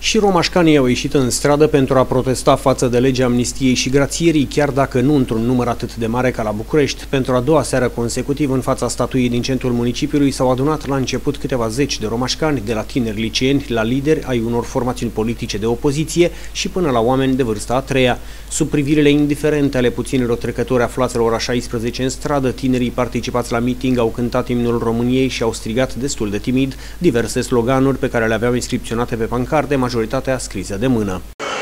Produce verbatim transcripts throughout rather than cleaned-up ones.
Și romașcanii au ieșit în stradă pentru a protesta față de legea amnistiei și grațierii, chiar dacă nu într-un număr atât de mare ca la București. Pentru a doua seară consecutiv, în fața statuii din centrul municipiului, s-au adunat la început câteva zeci de romașcani, de la tineri liceeni la lideri ai unor formațiuni politice de opoziție și până la oameni de vârsta a treia. Sub privirile indiferente ale puținilor trecători aflați la ora șaisprezece în stradă, tinerii participați la meeting au cântat imnul României și au strigat destul de timid diverse sloganuri pe care le aveau inscripționate pe pancarte, majoritatea scrise de mână.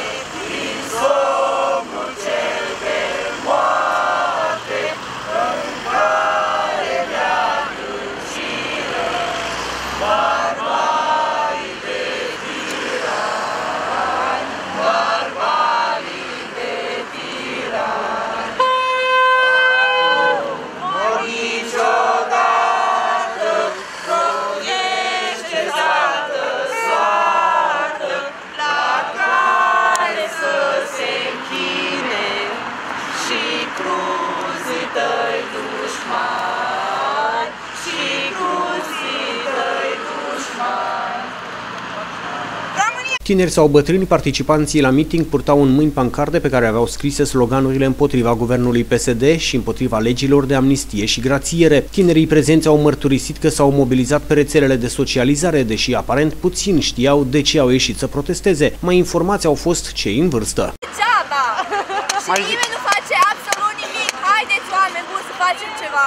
Tineri sau bătrâni, participanții la meeting purtau în mâini pancarde pe care aveau scrise sloganurile împotriva guvernului P S D și împotriva legilor de amnistie și grațiere. Tinerii prezenți au mărturisit că s-au mobilizat pe rețelele de socializare, deși aparent puțin știau de ce au ieșit să protesteze. Mai informați au fost cei în vârstă. Degeaba! Și nimeni nu face absolut nimic! Haideți, oameni buni, să facem ceva!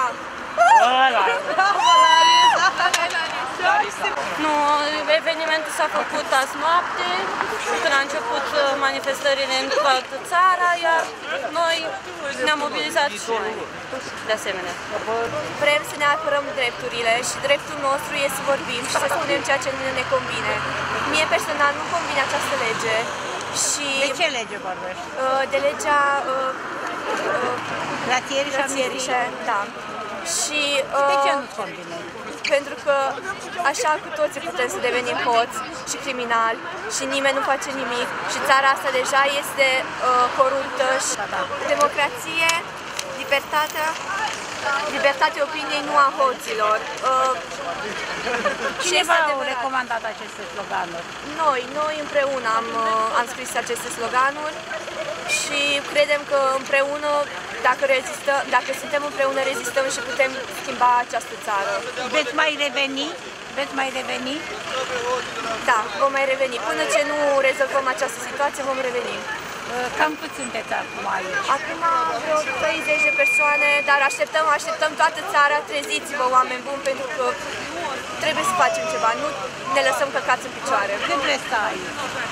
Nu, evenimentul s-a făcut azi noapte, când a început manifestările în toată țara, iar noi ne-am mobilizat și noi, de asemenea. Vrem să ne apărăm drepturile și dreptul nostru e să vorbim și să spunem ceea ce ne convine. Mie personal nu convine această lege și... De ce lege vorbești? De legea... Grațierii și amnistie? Da. Și, de ce nu-ți convine? Pentru că așa cu toții putem să devenim hoți și criminali și nimeni nu face nimic și țara asta deja este uh, coruptă și democrație, libertatea, libertatea opiniei, nu a hoților. Uh, Cine v-au recomandat aceste sloganuri? Noi, noi împreună am, uh, am scris aceste sloganuri și credem că împreună, dacă, rezistă, dacă suntem împreună, rezistăm și putem schimba această țară. Veți mai reveni? Veți mai reveni? Da, vom mai reveni. Până ce nu rezolvăm această situație, vom reveni. Cam cât sunteți acum aici? Acum vreo treizeci de persoane, dar așteptăm, așteptăm toată țara. Treziți-vă, oameni buni, pentru că trebuie să facem ceva. Nu ne lăsăm căcați în picioare. Când vreți să aici?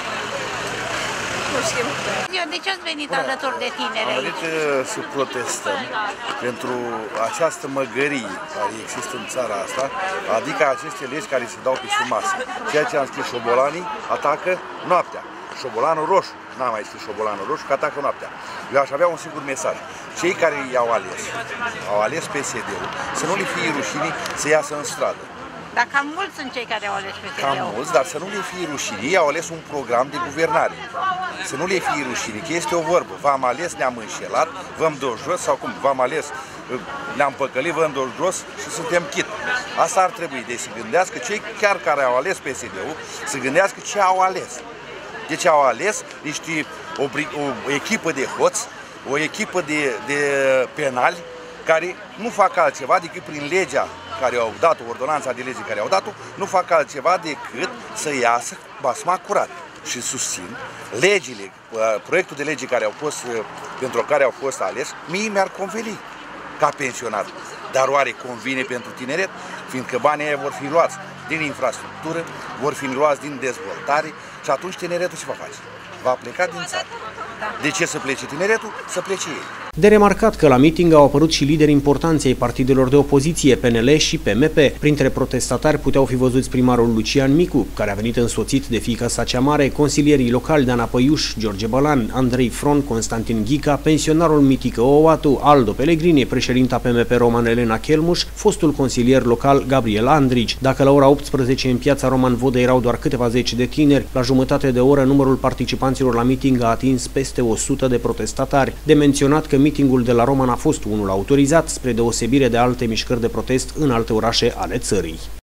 Nu știm. De ce ați venit alături de tineri aici? Am venit să protestăm pentru această măgărie care există în țara asta, adică aceste legi care se dau pe sub masă. Ceea ce am scris, șobolanii atacă noaptea. Șobolanul roșu, n-am mai scris șobolanul roșu, că atacă noaptea. Eu aș avea un singur mesaj. Cei care i-au ales, au ales P S D-ul, să nu le fie rușine să iasă în stradă. Dar cam mulți sunt cei care au ales P S D-ul. Cam mulți, dar să nu le fie rușine. Ei au ales un program de guvernare. Să nu le fie rușine, că este o vorbă. V-am ales, ne-am înșelat, v-am dus jos, sau cum, v-am ales, ne-am păcălit, v-am dus jos și suntem chit. Asta ar trebui. Deci să gândească cei chiar care au ales P S D-ul, să gândească ce au ales. Deci au ales niște, o, o echipă de hoți, o echipă de, de penali care nu fac altceva decât prin legea care au dat-o, ordonanța de lege care au dat-o, nu fac altceva decât să iasă basma curat. Și susțin legile, proiectul de lege care au fost, pentru care au fost ales, mie mi-ar conveni ca pensionar. Dar oare convine pentru tineret? Fiindcă banii aia vor fi luați din infrastructură, vor fi luați din dezvoltare și atunci tineretul ce va face? Va pleca din țară. De ce să plece tineretul? Să plece ei. De remarcat că la meeting au apărut și lideri importanți ai partidelor de opoziție, P N L și P M P. Printre protestatari puteau fi văzuți primarul Lucian Micu, care a venit însoțit de fiica sa cea mare, consilierii locali Dana Păiuș, George Bălan, Andrei Fron, Constantin Ghica, pensionarul Mitică Oatu, Aldo Pellegrini, președinta P M P Roman Elena Chelmuș, fostul consilier local Gabriel Andrici. Dacă la ora optsprezece în piața Roman Vodă erau doar câteva zeci de tineri, la jumătate de oră numărul participanților la meeting a atins peste o sută de protestatari. De menționat că mitingul de la Roman a fost unul autorizat, spre deosebire de alte mișcări de protest în alte orașe ale țării.